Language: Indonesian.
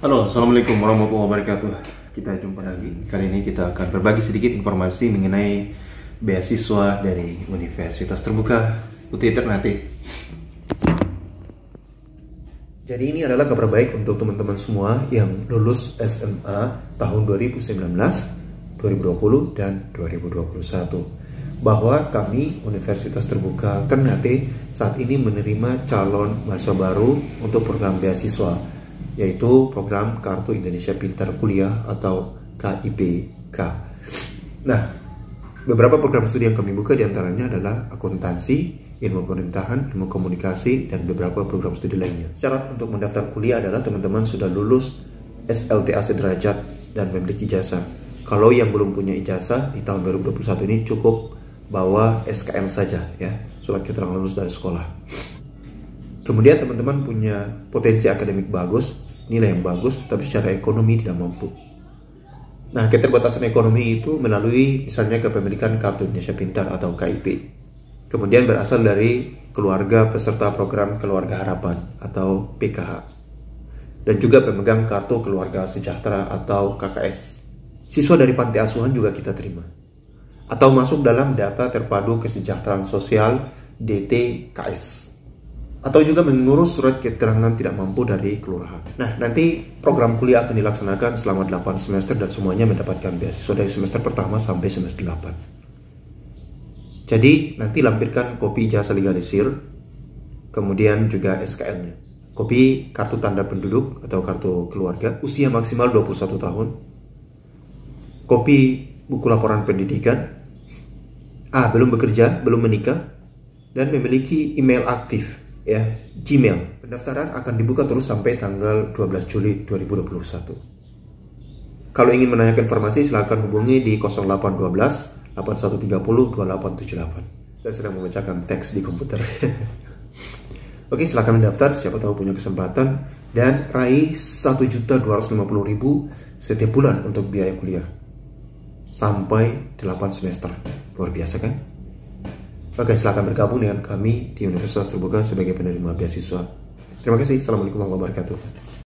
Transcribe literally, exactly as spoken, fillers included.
Halo, Assalamualaikum warahmatullahi wabarakatuh. Kita jumpa lagi. Kali ini kita akan berbagi sedikit informasi mengenai beasiswa dari Universitas Terbuka U T Ternate. Jadi ini adalah kabar baik untuk teman-teman semua yang lulus S M A tahun dua ribu sembilan belas, dua ribu dua puluh, dan dua ribu dua puluh satu. Bahwa kami Universitas Terbuka Ternate saat ini menerima calon mahasiswa baru untuk program beasiswa, yaitu program Kartu Indonesia Pintar Kuliah atau K I P K. Nah, beberapa program studi yang kami buka diantaranya adalah akuntansi, ilmu pemerintahan, ilmu komunikasi, dan beberapa program studi lainnya. Syarat untuk mendaftar kuliah adalah teman-teman sudah lulus S L T A sederajat dan memiliki ijazah. Kalau yang belum punya ijazah di tahun dua ribu dua puluh satu ini cukup bawa S K L saja, ya, surat keterangan lulus dari sekolah. Kemudian teman-teman punya potensi akademik bagus, nilai yang bagus, tapi secara ekonomi tidak mampu. Nah, keterbatasan ekonomi itu melalui misalnya kepemilikan Kartu Indonesia Pintar atau K I P. Kemudian berasal dari keluarga peserta program Keluarga Harapan atau P K H. Dan juga pemegang Kartu Keluarga Sejahtera atau K K S. Siswa dari panti asuhan juga kita terima. Atau masuk dalam data terpadu kesejahteraan sosial D T K S. Atau juga mengurus surat keterangan tidak mampu dari kelurahan. Nah, nanti program kuliah akan dilaksanakan selama delapan semester dan semuanya mendapatkan beasiswa dari semester pertama sampai semester delapan. Jadi, nanti lampirkan kopi ijazah legalisir, kemudian juga S K L-nya. Kopi kartu tanda penduduk atau kartu keluarga, usia maksimal dua puluh satu tahun. Kopi buku laporan pendidikan. A. Belum bekerja, belum menikah, dan memiliki email aktif, ya, Gmail. Pendaftaran akan dibuka terus sampai tanggal dua belas Juli dua ribu dua puluh satu. Kalau ingin menanyakan informasi, silakan hubungi di nol delapan satu dua delapan satu tiga nol dua delapan tujuh delapan. Saya sedang membacakan teks di komputer. Oke, silakan mendaftar, siapa tahu punya kesempatan, dan raih satu juta dua ratus lima puluh ribu setiap bulan untuk biaya kuliah. Sampai delapan semester. Luar biasa kan? Oke, silakan bergabung dengan kami di Universitas Terbuka sebagai penerima beasiswa. Terima kasih. Assalamualaikum warahmatullahi wabarakatuh.